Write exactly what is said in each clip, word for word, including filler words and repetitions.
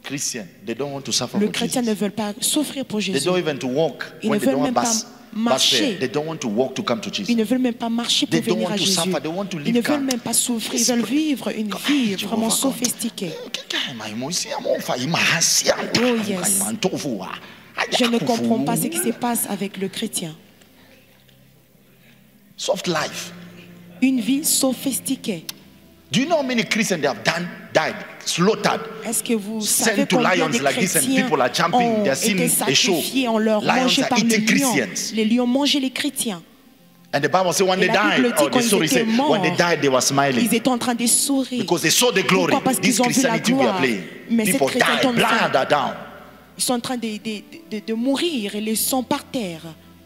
Christian, they don't want to suffer Le for chrétien ne Jesus. veut pas souffrir pour They Jésus. don't even to walk Ils when ne they veulent don't même have pas bus, bus marcher. fare. They don't want to walk to come to Jesus. Ils ne veulent même pas marcher pour They don't venir want à to Jésus. suffer. They want to Ils live ne veulent calm. même pas souffrir. Ils veulent vivre une vie vraiment sophistiquée. Oh yes. Je ne comprends pas ce qui se passe avec le chrétien. Soft life. Une vie sophistiquée. Do you know how many Christians they have done, died, slaughtered, Est-ce que vous savez sent to combien lions de like this, and chrétiens people are jumping? ont They're seeing été a show. sacrifiés, on leur Lions mangé are par les eating lions. Christians. Les lions mangeaient les chrétiens. And the Bible says when Et they la Bible died, dit or quand the ils story étaient says when they morts, died, they were smiling Ils étaient en train de sourire. because they saw the glory. Pourquoi? Parce This qu'ils ont vu la Christianity we are gloire. playing. Mais cette People chrétienté, die, blind are down. ils sont en train de, de, de, de mourir et ils sont par terre.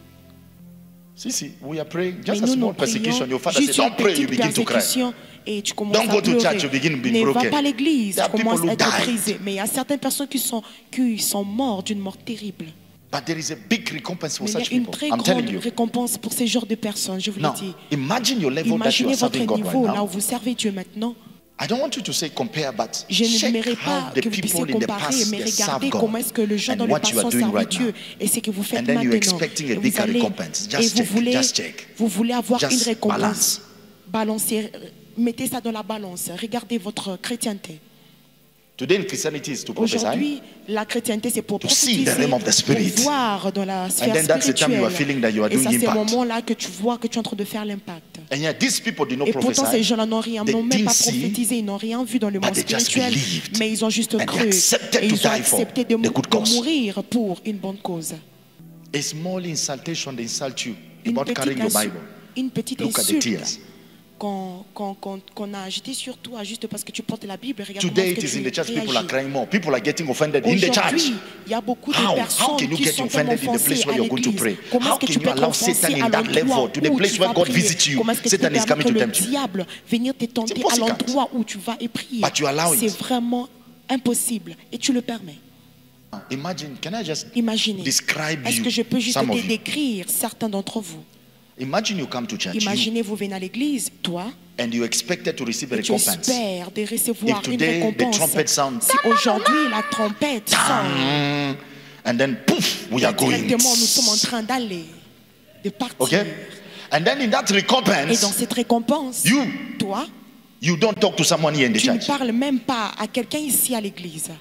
See, see, we are praying Mais just a nous, nous small persecution. prions Your father juste said, une don't pray, you petite begin to cry. persécution et tu commences Don't à go to pleurer. church, you begin to be Ne va broken. pas à l'église, There are tu commences people à who être died. brisé. Mais il y a certaines personnes qui sont, qui sont mortes d'une mort terrible. But there is a big recompense for Mais il y such a une people. très I'm grande telling you. récompense pour ces genres de personnes, je vous le Now, dis. imagine your level that you Imaginez are votre serving God right niveau là now. où vous servez Dieu maintenant. I don't want you to say compare, but Je check n'aimerais how pas the que vous puissiez people in the comparer, past mais they regardez serve comment God est-ce que le gens and dans le what passé you are ont doing servi right Dieu now. et ce que vous faites And then you're maintenant. expecting a Et vous, bigger allez, recompense. et Just vous, check, voulez, just check. vous voulez avoir Just une récompense. balance. Balancez, mettez ça dans la balance. Regardez votre chrétienté. Today in Christianity is to prophesy. Aujourd'hui, la chrétienté, c'est pour To see prophétiser, the realm of the spirit. pour voir dans la sphère And then that's the time you are feeling that you are spirituelle. Et doing ça, c'est le impact. moment-là que tu vois que tu es en train de faire l'impact. And yet these people did not Et pourtant, ces prophesy. gens-là n'ont rien, They n'ont même pas didn't see, prophétisé, ils n'ont rien vu dans le but monde they just spirituel, believed. mais ils ont juste And they cru. accepted Et to ils ont die for accepté de, the good de cause. mourir pour une bonne cause. A small insultation they insult you Une about petite, carrying your insu- Bible. une petite Look at the insulte tears. qu'on qu'on- qu'on- qu'on a jeté sur toi juste parce que tu portes la Bible. Regarde comment Today est-ce it que is in tu the church, people are réagis. crying more. People are getting offended in the church. Aujourd'hui, il y a beaucoup de How? How personnes can you qui get sont tellement offended in the place offensées where à you're going to l'église. pray? Comment How est-ce que can tu you peux allow t'offenser Satan in à that level l'endroit to the où place tu where vas God prier? visits you? Comment est-ce que tu Satan peux is coming permettre to le tempt you. diable venir te tenter C'est à possible. l'endroit où tu vas et prier? But you allow it. C'est vraiment impossible et tu le permets. Imagine, can I just Imaginez. describe Est-ce you, que je peux juste some of te you? décrire certains d'entre vous? Imagine you come to church you, Imaginez vous venez à l'église, toi, and you expected to receive a et tu recompense. espères de recevoir If une today the récompense. trumpet sounds, Si aujourd'hui la trompette sonne, Mm, and then poof, we are going. directement nous sommes en train d'aller, de partir. Okay? And then in that Et recompense, dans cette récompense, you toi, you don't talk to someone here in the tu ne church. parles même pas à quelqu'un ici à l'église.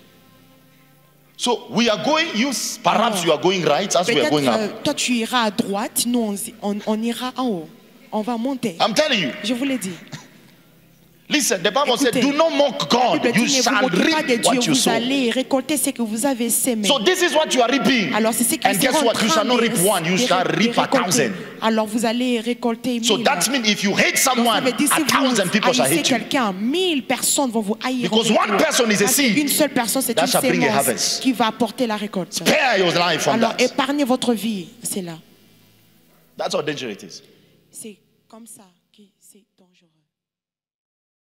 So we are going, you perhaps you are going right as we are Peut-être going euh, up. toi tu iras à droite, nous on, on, on ira en haut. On va monter. I'm telling you. Je vous l'ai dit. Listen, the Bible said, Écoutez, do not mock La God. Bible You dit, ne vous shall moquez pas de reap what Dieu, you vous sow. allez récolter ce que vous avez sémé. So this is what you are reaping. Alors c'est ce qui And guess sera en what? You train shall not de- reap one, you de- shall de reap a récolter. thousand. Alors vous allez récolter So mille. that means if you hate Donc ça someone, veut dire si a thousand vous people shall haïssez hate you. quelqu'un, mille personnes vont vous haïr. en Because one retour. person is a Parce seed qu'une seule personne, c'est that une shall bring a sémence harvest. qui va apporter la récolte. Spare your life from Alors that. épargnez votre vie, c'est là. That's how dangerous it is. C'est comme ça que c'est dangereux.